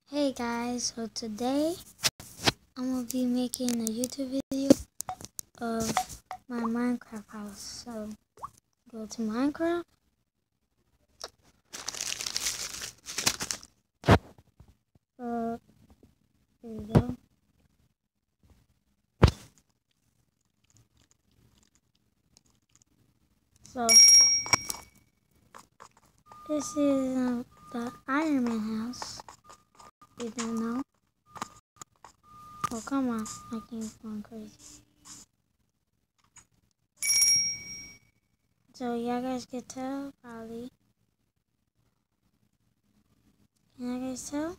Hey guys, so today I'm gonna be making a YouTube video of my Minecraft house. So go to Minecraft. Here we go. So this is the Iron Man house. You don't know? Oh come on, my game's going crazy. So y'all guys can tell probably. Can you guys tell?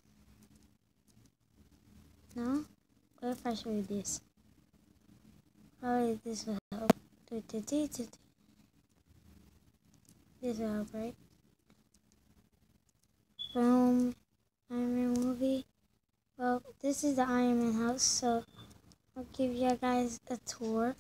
No? What if I show you this? Probably this will help. This will help, right? Boom. Iron Man movie. Well, this is the Iron Man house, so I'll give you guys a tour.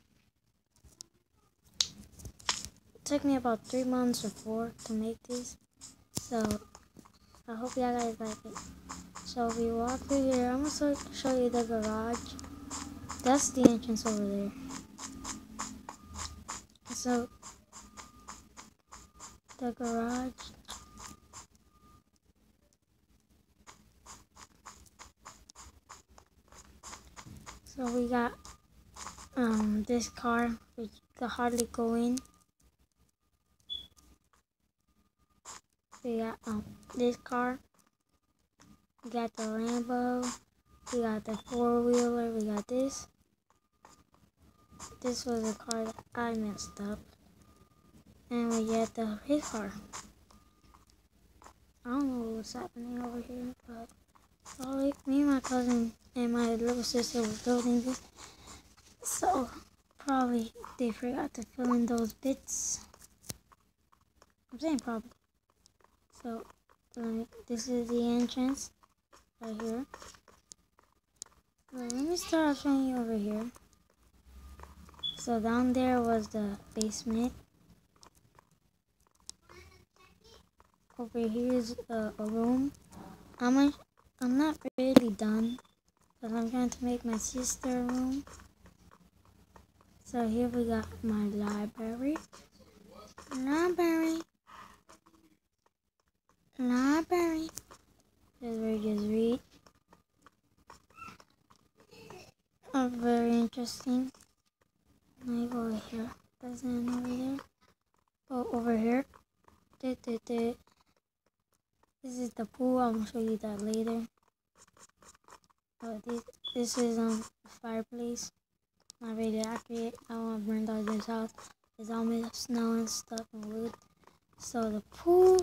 It took me about 3 months or 4 to make this, so I hope you guys like it. So if we walk through here, I'm gonna show you the garage. That's the entrance over there. So the garage. So we got this car which could hardly go in. We got this car. We got the Lambo. We got the 4-wheeler. We got this. This was a car that I messed up. And we got the his car. I don't know what's happening over here, but probably me and my cousin and my little sister were building this. So probably they forgot to fill in those bits. I'm saying probably. So this is the entrance right here. So let me start off showing you over here. So down there was the basement. Over here is a room. I'm not really done, but I'm trying to make my sister a room. So here we got my library. Library. That's where you just read. Very interesting. Let me go over here. There's an over there. Oh, over here. This is the pool. I'm gonna show you that later. This is a fireplace. Not really accurate. I don't want to burn down this house. It's all made of snow and stuff and wood. So the pool.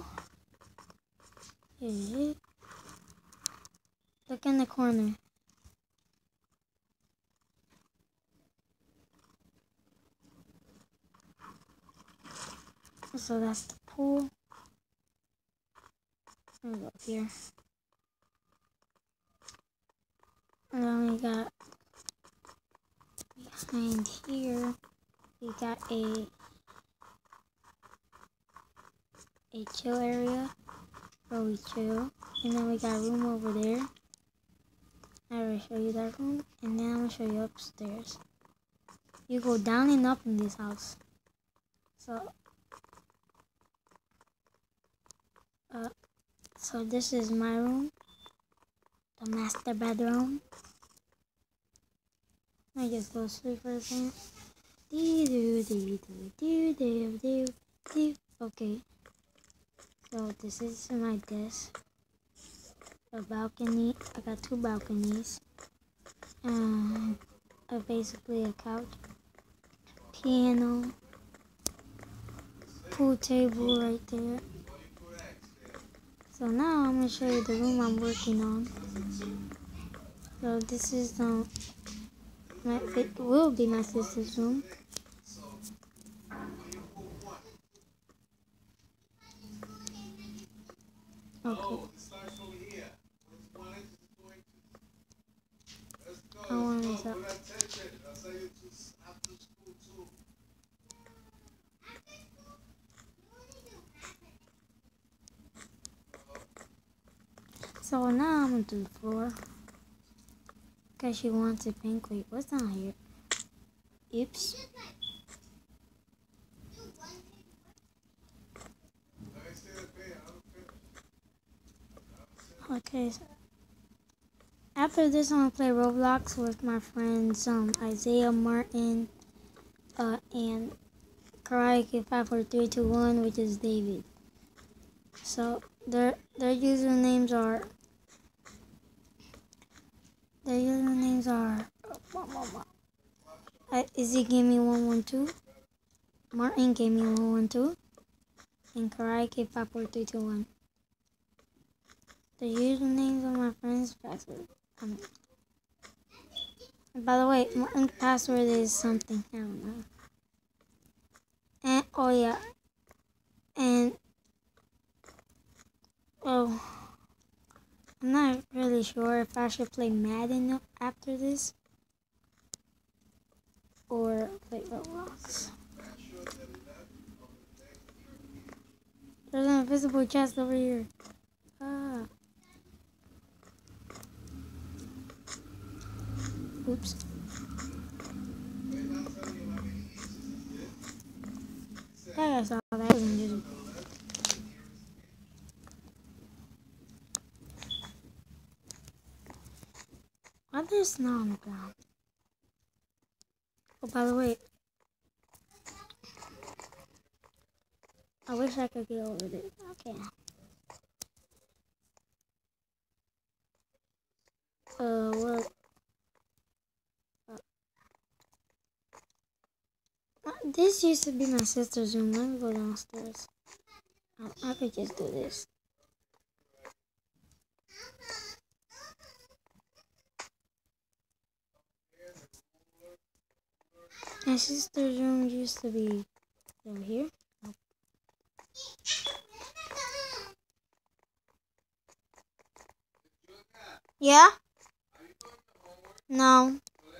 Here it is. Look in the corner. So that's the pool. Let me go up here. And then we got behind here, we got a chill area where we chill. And then we got a room over there. I already show you that room. And then I'm gonna show you upstairs. You go down and up in this house. So this is my room, the master bedroom. I just go sleep for a second. Okay. So this is my desk. A balcony. I got 2 balconies. Basically a couch, piano, pool table right there. So now I'm gonna show you the room I'm working on. So this is it will be my sister's room. Okay. I want this up. So now I'm gonna do the floor. Cause she wants it pink. Wait, what's down here? Oops. Okay. So after this, I'm gonna play Roblox with my friends Isaiah, Martin, and Karate 54321, which is David. So their usernames are Izzy gave me 112, Martin gave me 112, and Karate 54321. The usernames of my friends' password. By the way, Martin's password is something. I don't know. And oh yeah, and oh, I'm not really sure if I should play Madden after this or play Roblox. There's an invisible chest over here. Oops. I saw that was invisible. Why there's snow on the ground? Oh, by the way, I wish I could get over this. Okay. What? This used to be my sister's room. Let me go downstairs. I could just do this. My sister's room used to be over here. Oh. Yeah? No.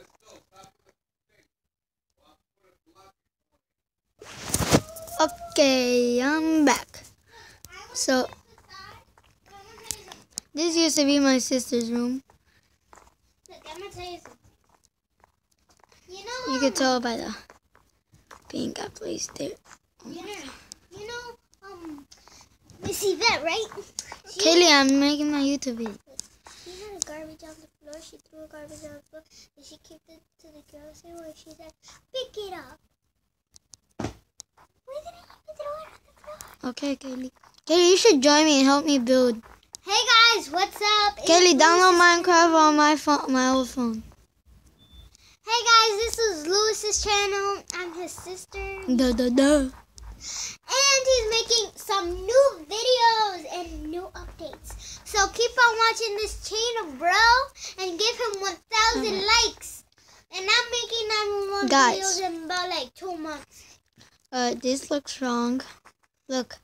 Okay, I'm back. So, this used to be my sister's room. Look, I'm gonna tell you something. You can tell by the pink I placed there. Miss Yvette, right? Kaylee, I'm making my YouTube video. She had a garbage on the floor. She threw a garbage on the floor, and she kicked it to the girls. And where she said, "Pick it up." Why didn't you throw it on the floor? Okay, Kaylee. Kaylee, you should join me and help me build. Hey guys, what's up? Kaylee, download Minecraft on my phone, my old phone. Hey guys, this is Lewis's channel. I'm his sister. Duh. And he's making some new videos and new updates. So keep on watching this channel, bro. And give him 1,000 likes. And I'm making 911 videos in about like 2 months. This looks wrong. Look.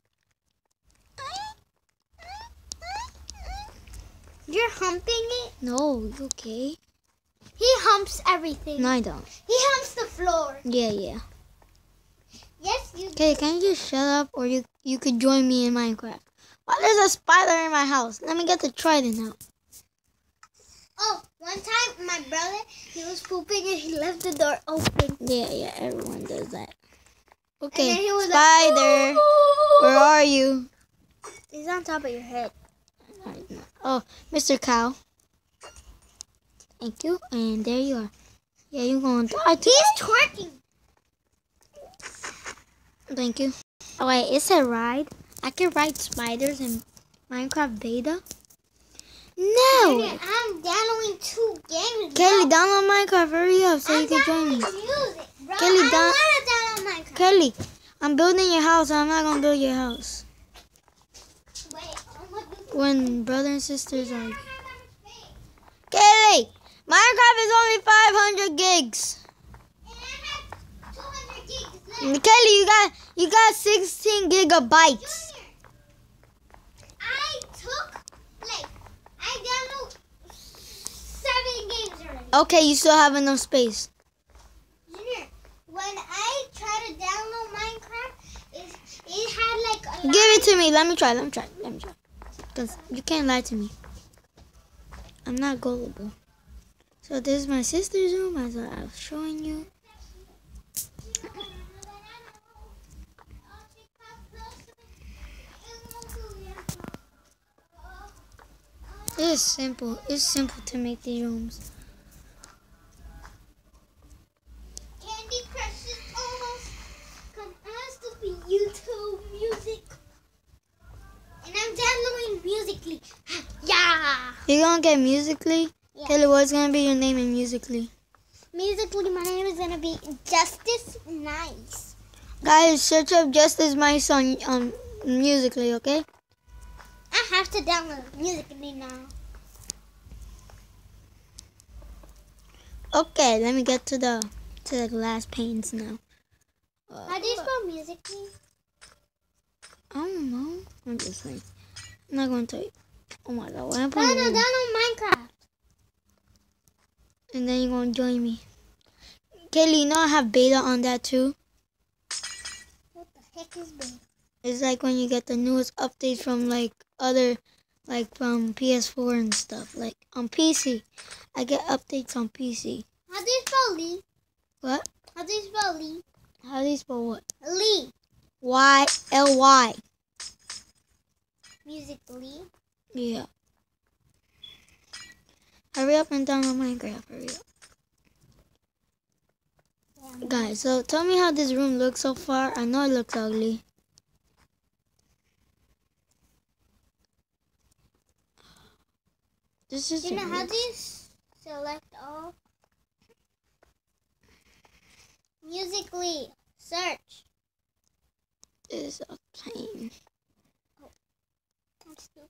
You're humping it? No, you okay? He humps everything. No, I don't. He humps the floor. Yeah. Yes, you Okay, can you just shut up, or you could join me in Minecraft? Why there's a spider in my house? Let me get the trident out. Oh, one time my brother, he was pooping and he left the door open. Yeah, everyone does that. Okay, he was spider, like, where are you? He's on top of your head. Oh, Mr. Cow. Thank you, and there you are. Yeah, you're going to die. He's twerking. Thank you. Oh wait, it said ride. I can ride spiders in Minecraft beta. No! I'm downloading 2 games. Kelly, download Minecraft. Hurry up so you can join me. Music, bro. Kelly, I want to download Minecraft. Kelly, I'm building your house. I'm not going to build your house. Wait, when brother and sisters are... Kelly, Minecraft is only 500 gigs. And I have 200 gigs left. Kelly, you got 16 gigabytes. I downloaded 7 games already. Okay, you still have enough space. Junior, when I tried to download Minecraft, it had like a lot. Give it to me. Let me try. Because you can't lie to me. I'm not gullible. So this is my sister's room, as I was showing you. It's simple. It's simple to make these rooms. Candy Crush is almost come as to be YouTube music. And I'm downloading Musically. Yeah. You're gonna get Musically? Yeah. Kelly, what's gonna be your name in Musically? Musically, my name is gonna be Justice Nice. Guys, search up Justice Mice on Musically, okay? I have to download Musically now. Okay, let me get to the glass panes now. How do you spell Musically? I don't know. I'm just like, I'm not gonna tell you. Oh my god, what am I Download Minecraft. And then you're gonna join me. Kelly, you know I have beta on that too. What the heck is beta? It's like when you get the newest updates from like other, like from PS4 and stuff. Like on PC, I get updates on PC. How do you spell Lee? What? How do you spell Lee? How do you spell what? Lee. Y-L-Y. Musically. Yeah. Hurry up and download Minecraft. Hurry up. Yeah. Guys, so tell me how this room looks so far. I know it looks ugly. This is How do you select all? Musically. Search. is a pain. I'm stupid.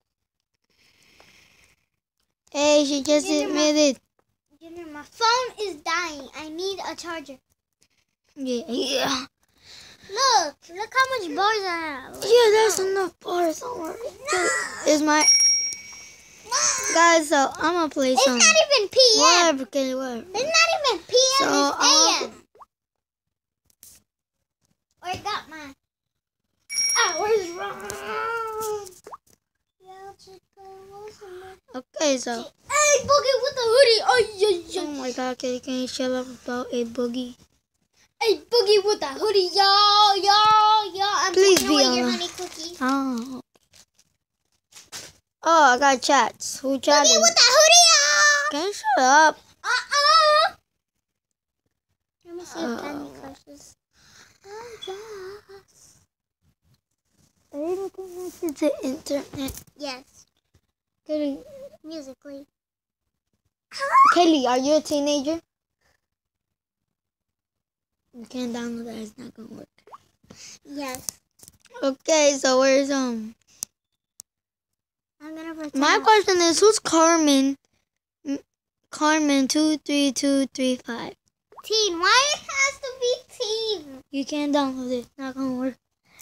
Hey, she just admitted. Junior, my phone is dying. I need a charger. Yeah. Look how much bars I have. Yeah, there's enough bars. Don't worry. Is my guys? So I'm gonna play It's some. not even PM. Whatever, Kelly, whatever. It's not even PM. So, it's AM. I got my hours wrong. Okay, so. Hey, Boogie with the hoodie. Oh my God, Kelly, can you shut up about a boogie? Hey, Boogie with the hoodie, yo. I'm Please taking away be your on. honey cookie. Oh. Oh, I got chats. Who chatted? Boogie with the hoodie, yo. Can you shut up? Let me see if Candy Crushes. Oh, yes. Are you connected to internet? Yes, Kelly, musically. Kelly, are you a teenager? You can't download that. It's not gonna work. Yes. Okay, so where's I'm gonna pretend. My question is, who's Carmen? Carmen 23235. Teen. Why it has to be teen? You can't download it. Not gonna work.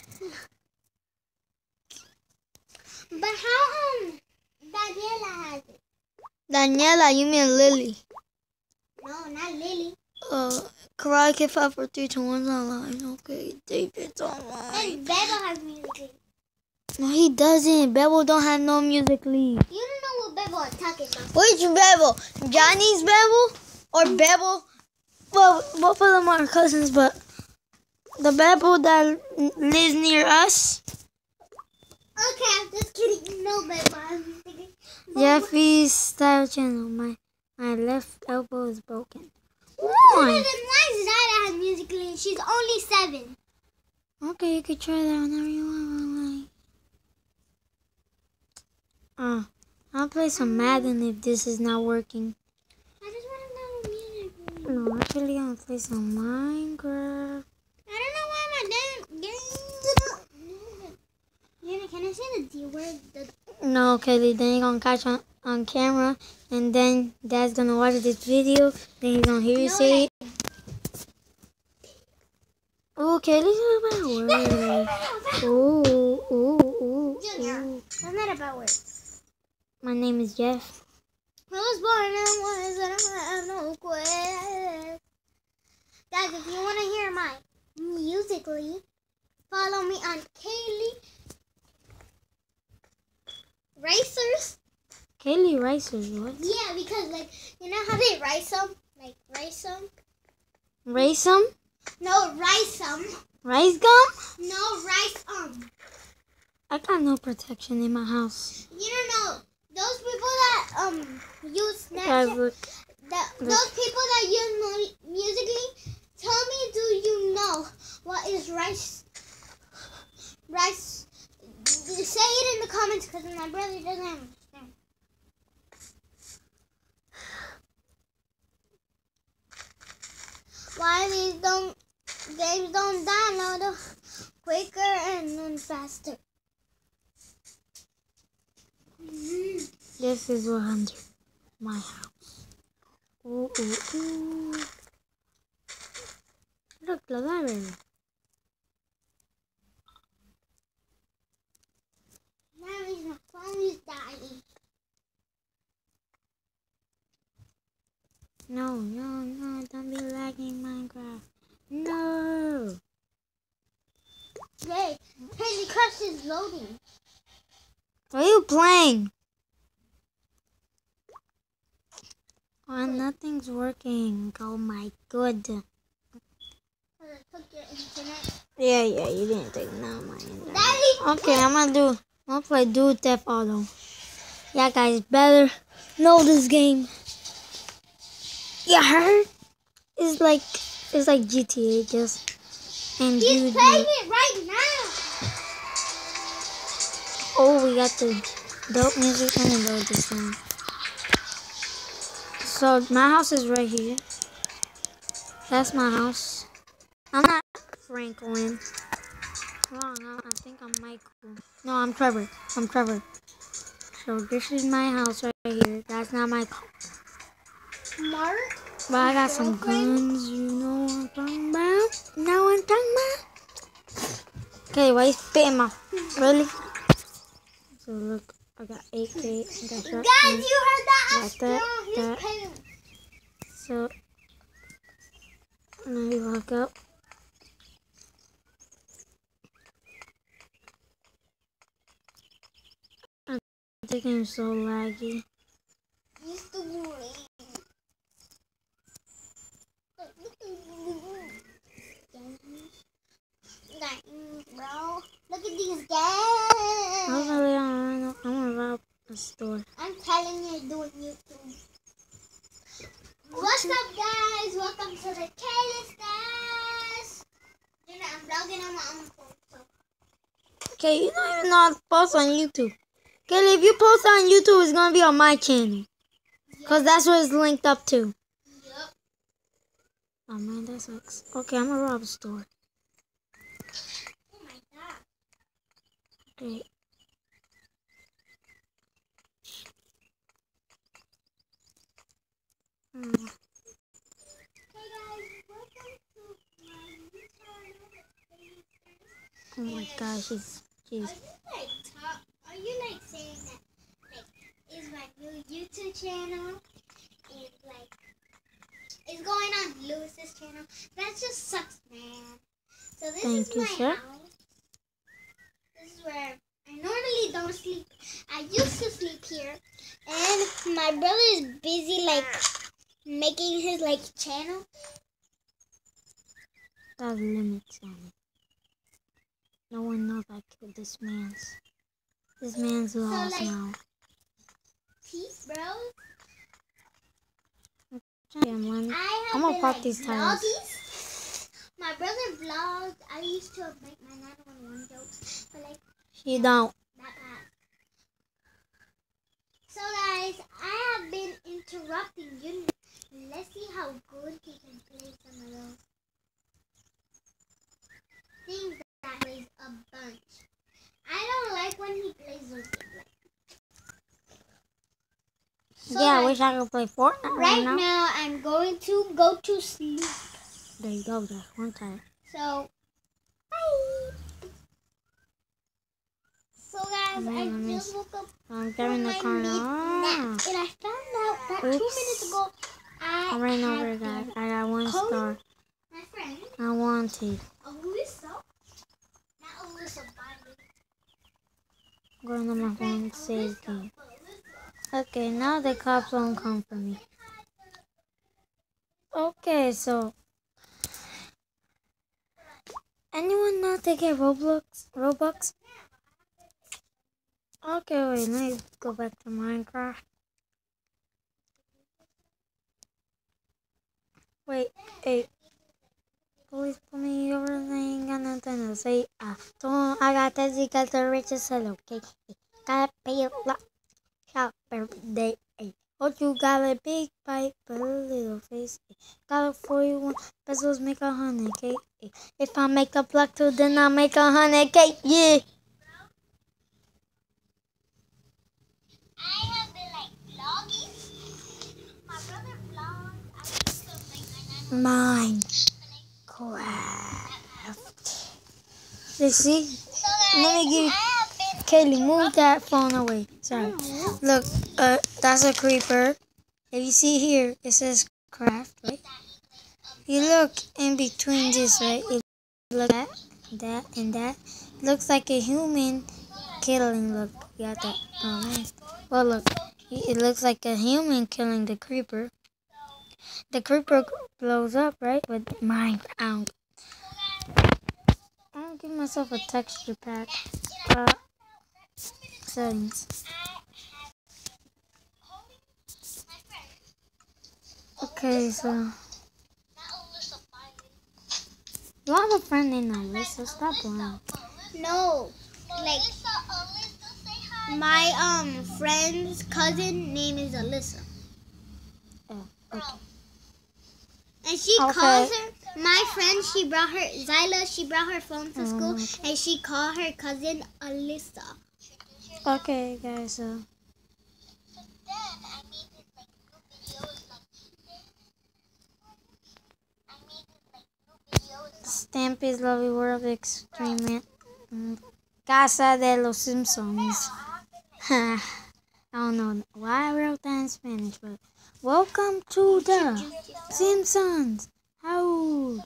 But how Daniela has it? Daniela, you mean Lily? No, not Lily. Karate Kid 5 4 3 2 1's online. Okay, David's online. And Bebo has Musically. No, he doesn't. Bebo don't have no Musically. You don't know what Bebo is talking about. Which Bebo? Johnny's Bebo or Bebo? Well, both of them are cousins, but the Bebo that lives near us. Okay, I'm just kidding. You know Bebo has Musically. Jeffy's style channel. My left elbow is broken. Then Why? why Zara has Musically and she's only 7? Okay, you could try that whenever you want. I'll play some Madden if this is not working. I just want to know Musically. No, actually, I'm gonna play some Minecraft. I don't know why my dad can I say the D word? No, Kelly, then you're gonna catch on camera, and then Dad's gonna watch this video, then he's gonna hear you say it. Oh, Kelly's a bad word. Ooh. That's not about words. My name is Jeff. I was born in words that I have no quest. Guys, if you want to hear my Musically, follow me on Kaylee Racers Kaylee Racers, what? Yeah, because like you know how they rice them, like rice them. Race 'em? No, rice them. Rice gum? No, rice I got no protection in my house. You don't know those people that use Guys, Snapchat. look. Those people that use Musical.ly. Tell me, do you know what is rice? Rice. Say it in the comments because my brother doesn't understand. Why these games don't download quicker and then faster? This is 100. My house. Ooh, ooh, ooh. Look, the library. Mommy's my phone is dying. No, don't be lagging Minecraft. No. Hey, Candy Crush is loading. What are you playing? Oh, nothing's working. Oh my god. I took your internet. Yeah, you didn't take none of my internet. Daddy! Okay, I'm gonna play Dude Theft Auto. Yeah, guys, better know this game. You heard? It's like GTA just. And He's playing it right now. Oh, we got the dope music. Let me load this one. So my house is right here. That's my house. I'm not Franklin. Wrong. I think I'm Michael. No, I'm Trevor. So this is my house right here. That's not my car. Mark? But I got some guns. You know what I'm talking about? Okay, why you spitting my... Really? So look, I got AK. I got shotgun. Guys, you heard that? Got that. Paying. So, let me lock up. The game's so laggy. Bro, look at these guys. I'm gonna rob a store. I'm telling you, doing YouTube. What's up, guys? Welcome to the Careless Dash. You know, I'm vlogging on my own phone. So. Okay, you don't even know how to post on YouTube. Okay, if you post on YouTube, it's gonna be on my channel. Because that's what it's linked up to. Yep. Oh man, that sucks. Okay, I'm gonna rob a store. Oh my god. Okay. Hey guys, welcome to my new channel. Oh my gosh, she's. Are you like saying that like is my new YouTube channel is like is going on Lewis's channel? That just sucks, man. So this Thank is you, my sir. house. This is where I normally don't sleep. I used to sleep here, and my brother is busy like making his like channel. There's limits on it. No one knows I killed this man's. This man's lost like, now. Peace, bro. Yeah, man. I'm gonna pop these tires. My brother vlogged. I used to make my 911 jokes, but like She don't. that bad. So guys, I have been interrupting you. Let's see how good he can play some of those things that plays a bunch. I don't like when he plays those games. So Yeah, I wish I could play Fortnite right now. now, I'm going to go to sleep. There you go, that's one time. So, bye. So guys, I just woke up I'm from getting the my car nap, now. and I found out that 2 minutes ago I'm right over, guys. I got one star. My friend, I wanted. Alyssa, not Alyssa Biden. I'm going on my phone, save game. Okay, now the cops won't come for me. Okay, so anyone not to get Robux? Okay, wait, let me go back to Minecraft. Wait, hey, please put me over. They ain't got nothing to say. I got that because the richest hello, okay? Gotta pay a lot. Shop every day. Oh, you got a big pipe, but a little face. Got a 41 pesos, make 100K. If I make a block too, then I make 100K. Yeah. I have been like vlogging. My brother vlogs. Minecraft. You see? Let me give you. Kaylee, move that phone away. Sorry. Look, that's a creeper. If you see here, it says craft, right? You look in between this, right? It look at that and that. Looks like a human killing. Look, you got that. Oh man. Well, look, it looks like a human killing the creeper. The creeper blows up, right? With mine out. I'll give myself a texture pack. Settings. Okay, so you have a friend named Alyssa. Stop lying. No, like my friend's cousin name is Alyssa. Oh, okay. And she calls her, my friend, she brought her, Zyla, she brought her phone to school, and she called her cousin Alyssa. Okay, guys, Stampy's Lovely World Extreme Casa de los Simpsons. I don't know why I wrote that in Spanish, but welcome to the Simpsons house.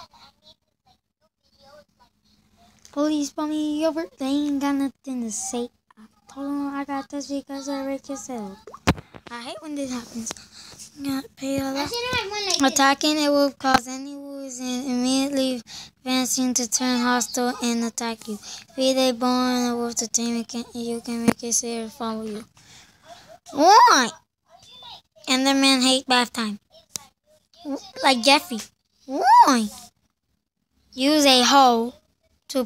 Police pull me over. They ain't got nothing to say. I told them I got this because they're rich as hell. I hate when this happens. Gotta pay a lot. Attacking it will cause any wounds and immediately advancing to turn hostile and attack you. Feed a bone and a wolf to tame it, you can make it say or follow you. Why? Enderman hate bath time. Like Jeffy. Why? Use a hoe to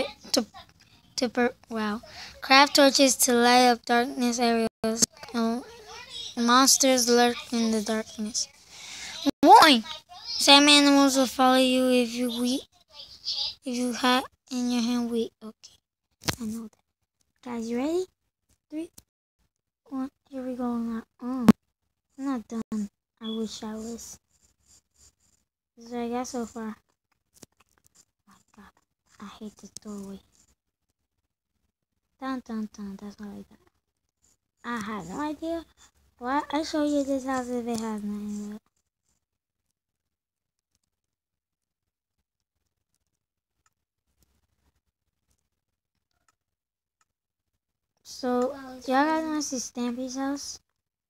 craft torches to light up darkness areas. Monsters lurk in the darkness. Why? Some animals will follow you if you have in your hand wheat. Okay, I know that. Guys, you ready? 3, 1, here we go now. Oh, I'm not done. I wish I was. This is what I got so far. Oh my God, I hate this doorway. Dun dun dun, that's what I got. I have no idea why I show you this house if it has nothing in it. So, y'all guys want to see Stampy's house?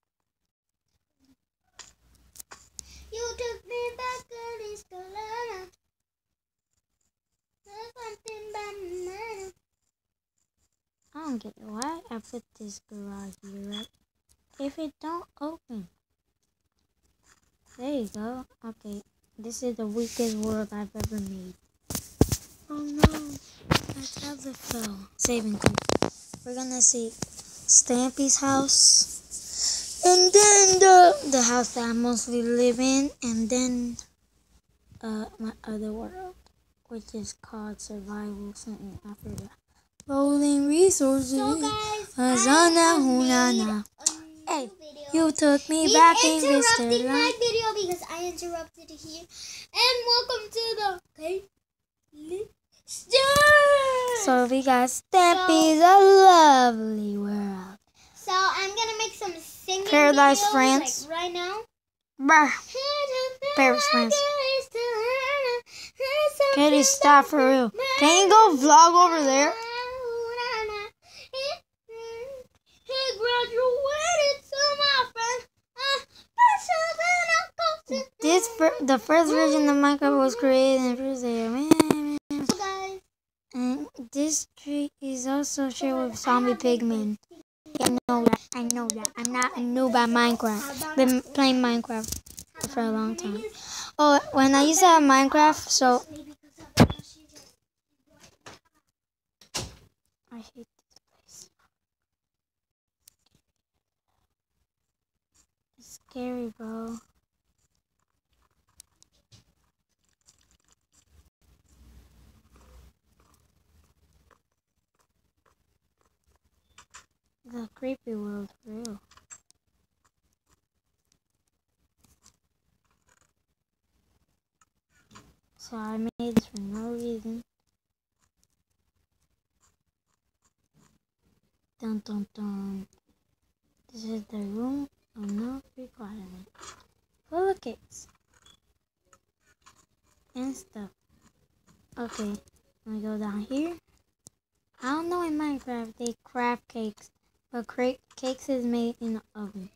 You took me back to this color. There's something about I don't get why I put this garage here, right? If it don't open. There you go. Okay, this is the weakest world I've ever made. Oh no, my tablet fell. Saving crew. We're gonna see Stampy's house, and then the house that I mostly live in, and then my other world, which is called Survival something. I forgot. Rolling resources. So guys, hey, you took me back in Mr. interrupting my video because I interrupted here. And welcome to the playlist. So we got Stampy's a lovely world. So I'm gonna make some singing Paradise videos, France. like right now. Brr. Paris, France. Katie, stop for real. Can you go vlog over there? He graduated the first version of Minecraft was created in first day. Guys. And this tree is also shared with zombie pigmen. Yeah, I know that. I'm not new by Minecraft. Been playing Minecraft for a long time. Oh, when I used to have Minecraft, so I hate this place. It's scary, bro. The creepy world, for real. So I made this for no reason. Dun dun dun. This is the room of no requirement. Full of cakes. And stuff. Okay, let me go down here. I don't know in Minecraft they craft cakes, but cakes is made in the oven.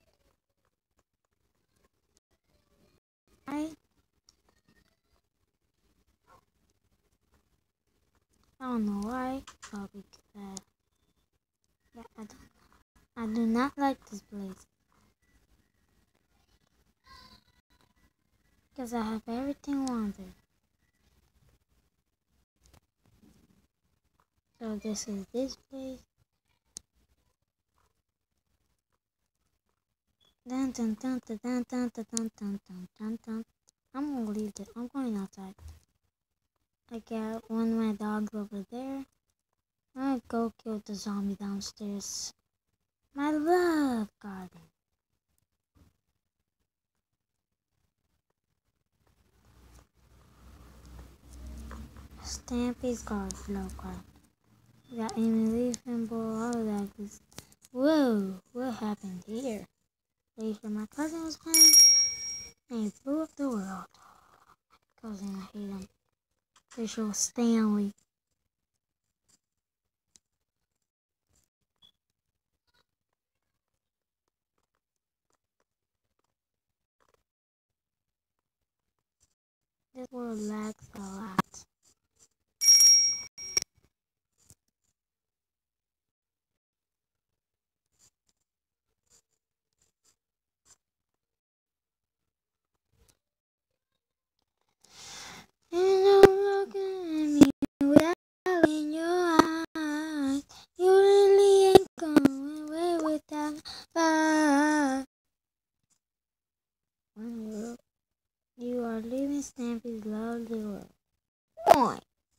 I don't know why. Probably because I do not like this place. Because I have everything wanted. So this is this place. Dun dun dun dun dun dun dun dun dun dun dun dun. I'm gonna leave this. I'm going outside. I got one of my dogs over there. I'm gonna go kill the zombie downstairs. My love garden. Stampy's love garden. We got Amy Leaf and Bull, all of that. Whoa, what happened here? Wait for my cousin was playing and he blew up the world. Cousin, I hate him. Visual Stanley. This world lags a lot. And I'm looking at me without in your eyes. You really ain't going away without fight. You are living Stampy's lovely world. Boy.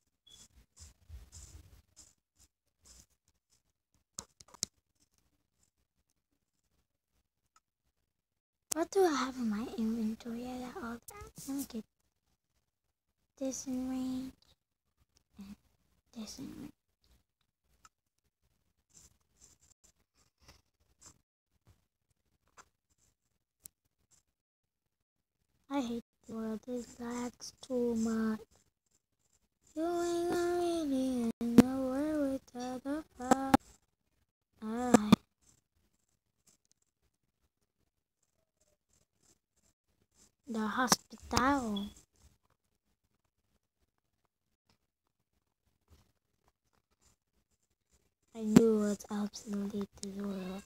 What do I have in my inventory? I got all that. Let me get this in range and this in range. I hate the world. This lags too much. You ain't gonna really nowhere without the fire. The hospital. I knew it was obsolete this world.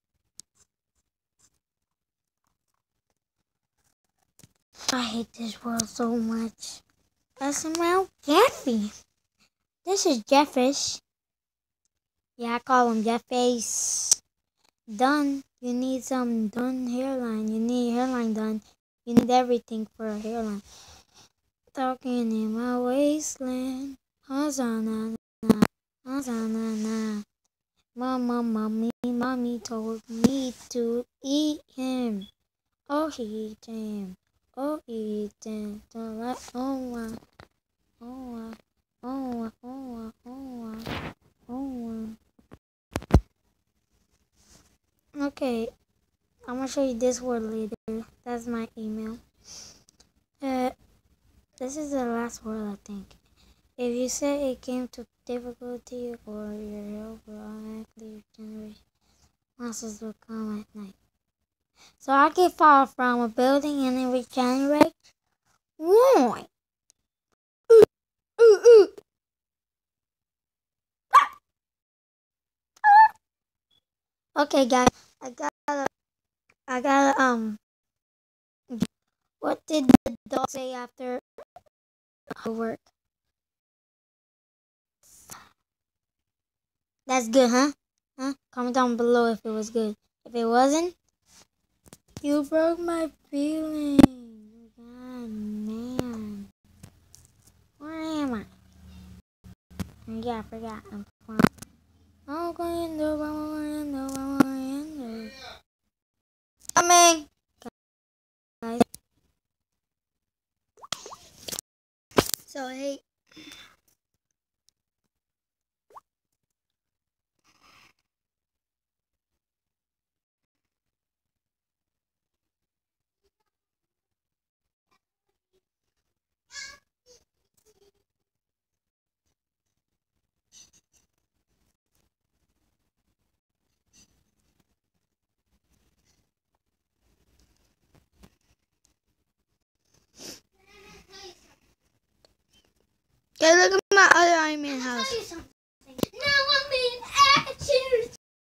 I hate this world so much. SML Jeffy. This is Jeffish. Yeah, I call him Jefface. Done. You need some done hairline. You need hairline done. You need everything for a hairline. Talking in my wasteland. Hosanna, Hosanna. Mommy told me to eat him. Oh, eat him. Oh, eat him. Okay, I'm gonna show you this word later. That's my email. This is the last word, I think. If you say it came to difficulty or your health will automatically regenerate, monsters will come at night. So I can fall from a building and then regenerate. Why? Ooh, ooh. Okay, guys, I gotta, what did the dog say after her work? That's good, huh? Huh? Comment down below if it was good. If it wasn't, you broke my feelings. God, man. Where am I? Yeah, I forgot. I'm fine. I'm going to coming. Guys. So, hey. Okay, look at my other Iron Man house. Now I'm in action.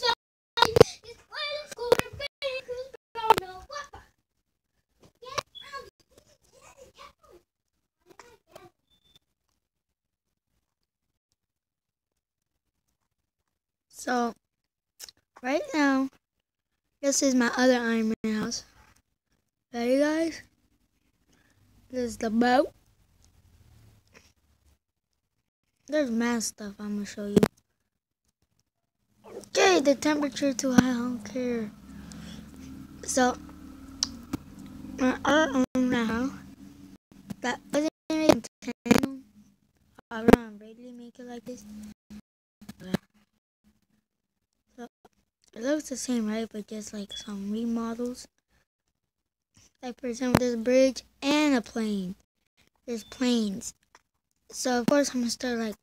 So, right now, this is my other Iron Man house. Ready, guys? This is the boat. There's mad stuff I'm gonna show you. Okay, the temperature too high, I don't care. So, my other Iron Man house, that wasn't even 10. I don't really make it like this. So, it looks the same, right? But just like some remodels. Like, for example, there's a bridge and a plane. There's planes. So, of course, I'm gonna start like,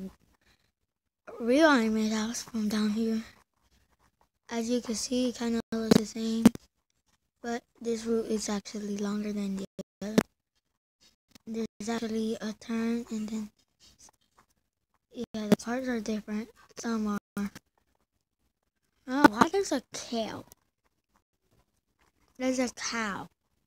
real Iron Man house from down here. As you can see, it kind of looks the same. But this route is actually longer than the other. There's actually a turn and then, yeah, the parts are different. Some are. Oh, why there's a cow? There's a cow.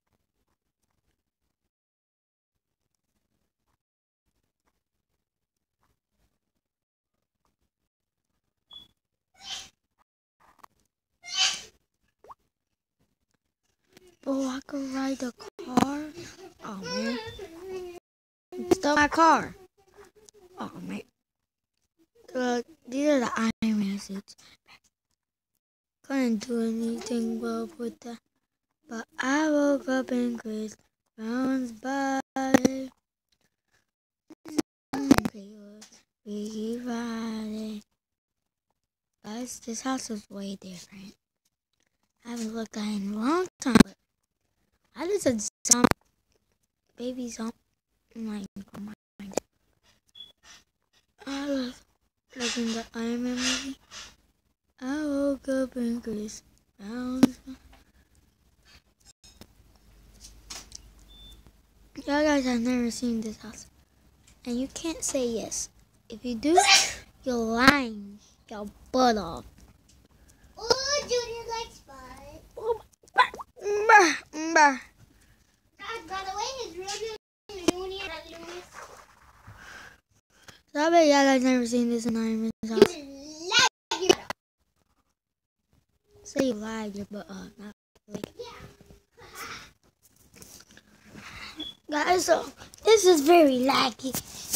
Oh, I could ride the car. Oh man, stole my car. Oh man. These are the Iron Man suits. Couldn't do anything well with that. But I woke up in Chris Brown's body. Freaky Friday. Guys, this house is way different. I haven't looked at it in a long time. But I just a zombie, baby zombie. Like, oh my God. I was looking at the Iron Man movie. I woke up in Chris Brown's body. Y'all guys have never seen this house. And you can't say yes. If you do, you're lying your butt off. Oh, Junior likes fun. Oh, By the way, his real name is Junior Lewis. So I bet y'all guys never seen this in Iron Man's house. You like your Say you lied your butt off, not like. Guys, so this is very laggy.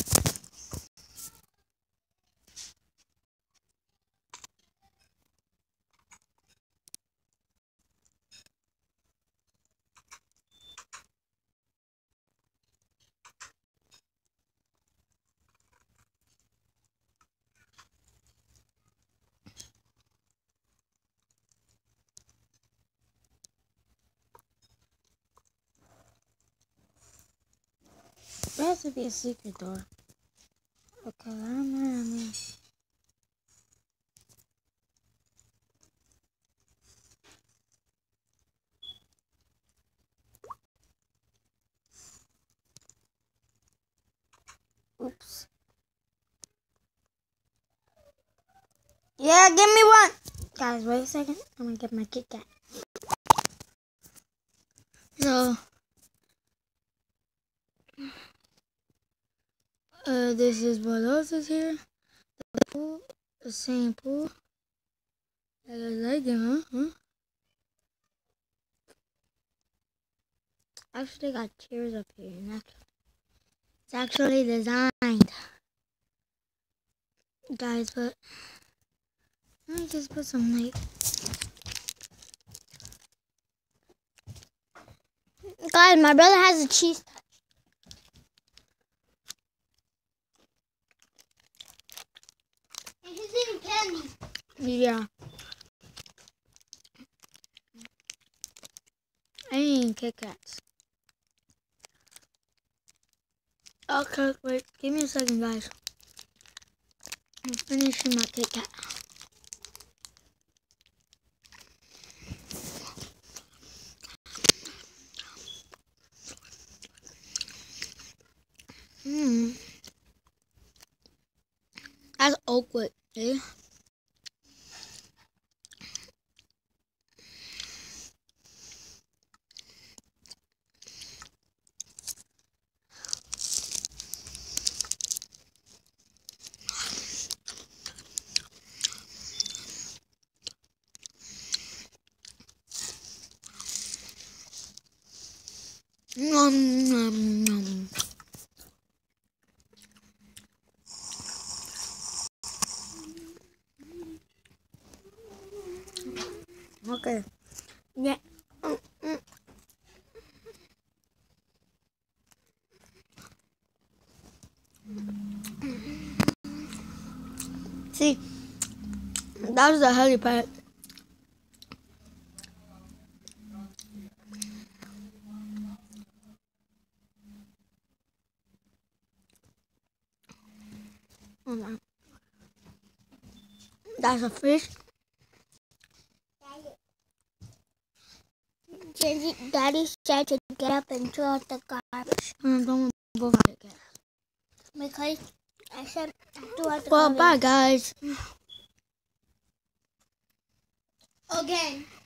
There has to be a secret door. Okay, I don't know what I mean. Oops. Yeah, give me one. Guys, wait a second. I'm gonna get my Kit Kat. So, this is what else is here. The pool, the same pool. I like it, huh? Actually, got chairs up here. And it's actually designed, guys. But let me just put some like. Guys, my brother has a cheese touch. And he's eating candy. Yeah. I ain't Kit Kats. Okay, wait. Give me a second, guys. I'm finishing my Kit Kat. That's Oakwood, eh? Nom, nom, nom. Okay. Yeah. See, that was the helipad. Hold on. That's a fish. Daddy said to get up and throw out the garbage. Don't go out again. Because I said throw out the Well, garbage. bye, guys. Again.